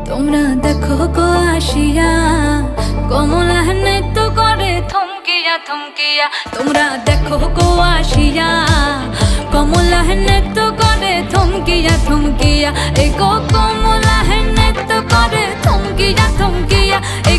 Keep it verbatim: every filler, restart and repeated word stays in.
তোমরা দেখো গো আসিয়া কমলা নৃত্য করে থমকিয়া থমকিয়া। তোমরা দেখো গো আসিয়া কমলা নৃত্য করে থমকিয়া থমকিয়া। এই গো কমলা নৃত্য করে থমকিয়া থমকিয়া। এই